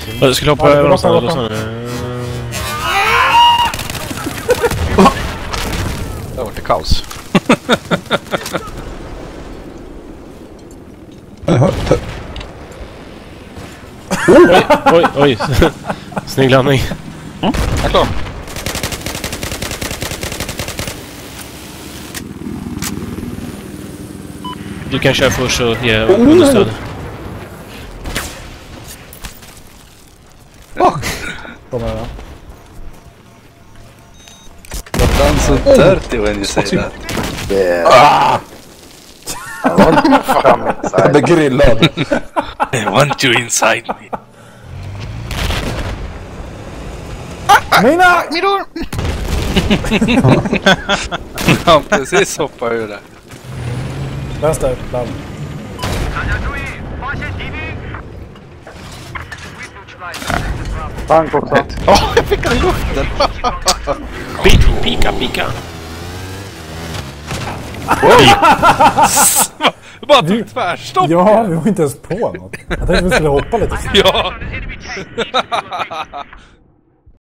Jag skulle hoppa över någonstans. Det har varit kaos. Oj. Snygg landning. Jag är klar. Du kan köra först och ge understöd. Kommer jag. That sounds so dirty when you say that. Yeah. I want you from inside. The grillad. I want you inside me. Mina! Midor! Han precis hoppar ur det. Vänster, land. Tank också. Jag fick han i luften! Pika. Bara tog tvärstopp! Ja, vi var inte ens på något. Jag tänkte vi skulle hoppa lite. Ja!